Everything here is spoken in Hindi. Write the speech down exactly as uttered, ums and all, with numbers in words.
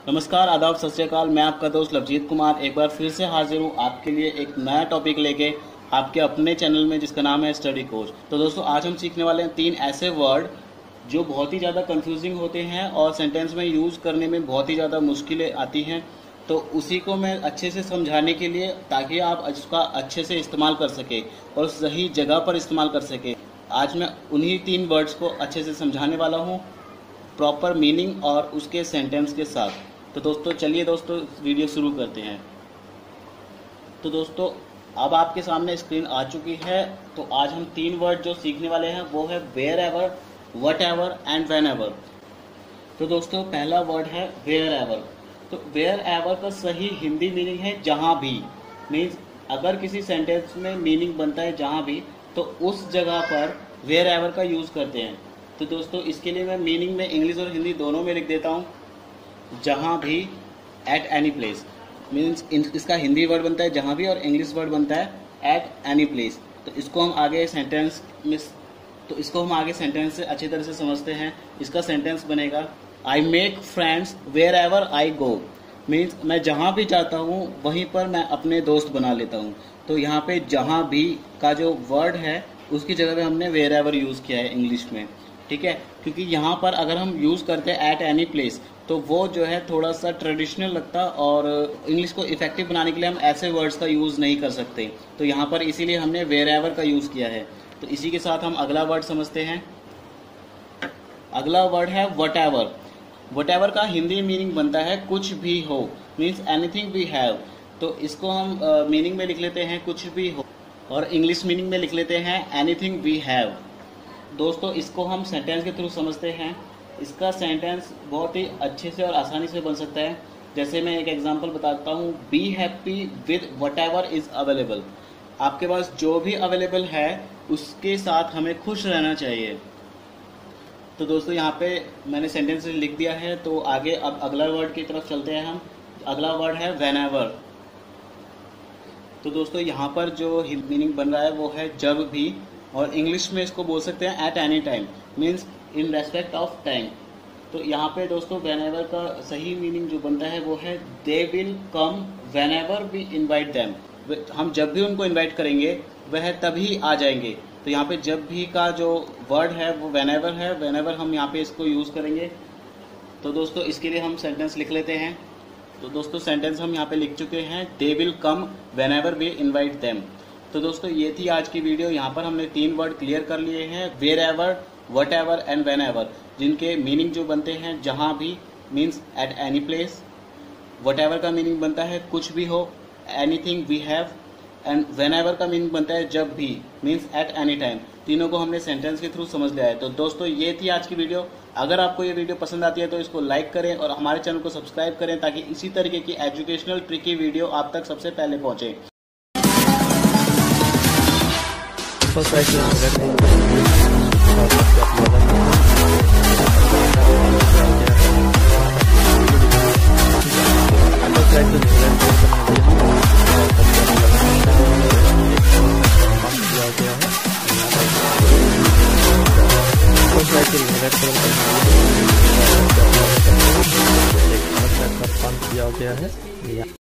नमस्कार, आदाब, सत श्री अकाल। मैं आपका दोस्त लवजीत कुमार एक बार फिर से हाजिर हूँ आपके लिए एक नया टॉपिक लेके आपके अपने चैनल में, जिसका नाम है स्टडी कोच। तो दोस्तों, आज हम सीखने वाले हैं तीन ऐसे वर्ड जो बहुत ही ज़्यादा कंफ्यूजिंग होते हैं और सेंटेंस में यूज़ करने में बहुत ही ज़्यादा मुश्किलें आती हैं। तो उसी को मैं अच्छे से समझाने के लिए, ताकि आप उसका अच्छे से इस्तेमाल कर सके और सही जगह पर इस्तेमाल कर सके, आज मैं उन्हीं तीन वर्ड्स को अच्छे से समझाने वाला हूँ, प्रॉपर मीनिंग और उसके सेंटेंस के साथ। तो दोस्तों चलिए दोस्तों वीडियो शुरू करते हैं। तो दोस्तों अब आपके सामने स्क्रीन आ चुकी है। तो आज हम तीन वर्ड जो सीखने वाले हैं वो है wherever, whatever and whenever. तो दोस्तों पहला वर्ड है वेयर एवर। तो वेयर एवर का सही हिंदी मीनिंग है जहाँ भी। मीन्स अगर किसी सेंटेंस में मीनिंग बनता है जहाँ भी, तो उस जगह पर वेयर एवर का यूज़ करते हैं। तो दोस्तों इसके लिए मैं मीनिंग में इंग्लिश और हिंदी दोनों में लिख देता हूँ, जहाँ भी, एट एनी प्लेस। मीन्स इसका हिंदी वर्ड बनता है जहाँ भी और इंग्लिश वर्ड बनता है एट एनी प्लेस। तो इसको हम आगे सेंटेंस में तो इसको हम आगे सेंटेंस से अच्छी तरह से समझते हैं। इसका सेंटेंस बनेगा, I make friends wherever I go. Means मैं जहाँ भी जाता हूँ वहीं पर मैं अपने दोस्त बना लेता हूँ। तो यहाँ पे जहाँ भी का जो वर्ड है उसकी जगह पे हमने वेयर एवर यूज़ किया है इंग्लिश में, ठीक है। क्योंकि यहाँ पर अगर हम यूज़ करते हैं एट एनी प्लेस तो वो जो है थोड़ा सा ट्रेडिशनल लगता, और इंग्लिश को इफेक्टिव बनाने के लिए हम ऐसे वर्ड्स का यूज़ नहीं कर सकते। तो यहाँ पर इसीलिए हमने वेयर एवर का यूज़ किया है। तो इसी के साथ हम अगला वर्ड समझते हैं। अगला वर्ड है वट एवर। वट एवर का हिंदी मीनिंग बनता है कुछ भी हो। Means anything we have. तो इसको हम मीनिंग uh, में लिख लेते हैं कुछ भी हो, और इंग्लिश मीनिंग में लिख लेते हैं एनीथिंग वी हैव। दोस्तों इसको हम सेंटेंस के थ्रू समझते हैं। इसका सेंटेंस बहुत ही अच्छे से और आसानी से बन सकता है। जैसे मैं एक एग्जांपल बताता हूँ, be happy with whatever is available. आपके पास जो भी अवेलेबल है उसके साथ हमें खुश रहना चाहिए। तो दोस्तों यहाँ पे मैंने सेंटेंस लिख दिया है। तो आगे अब अगला वर्ड की तरफ चलते हैं हम। अगला वर्ड है वेन एवर। तो दोस्तों यहाँ पर जो मीनिंग बन रहा है वो है जब भी, और इंग्लिश में इसको बोल सकते हैं at any time. Means in respect of time. तो यहाँ पे दोस्तों वेन एवर का सही मीनिंग जो बनता है वो है they will come whenever we invite them. हम जब भी उनको इन्वाइट करेंगे वह तभी आ जाएंगे। तो यहाँ पे जब भी का जो वर्ड है वो वेन एवर है। वेन एवर हम यहाँ पे इसको यूज़ करेंगे। तो दोस्तों इसके लिए हम सेंटेंस लिख लेते हैं। तो दोस्तों सेंटेंस हम यहाँ पे लिख चुके हैं, they will come whenever we invite them. तो दोस्तों ये थी आज की वीडियो। यहाँ पर हमने तीन वर्ड क्लियर कर लिए हैं, wherever, whatever and whenever, जिनके मीनिंग जो बनते हैं जहाँ भी, means at any place. Whatever का मीनिंग बनता है कुछ भी हो, anything we have, and whenever का मीनिंग बनता है जब भी, मीन्स एट एनी टाइम। तीनों को हमने सेंटेंस के थ्रू समझ लिया है। तो दोस्तों ये थी आज की वीडियो। अगर आपको ये वीडियो पसंद आती है तो इसको लाइक करें और हमारे चैनल को सब्सक्राइब करें, ताकि इसी तरीके की एजुकेशनल ट्रिकी वीडियो आप तक सबसे पहले पहुँचे। Try to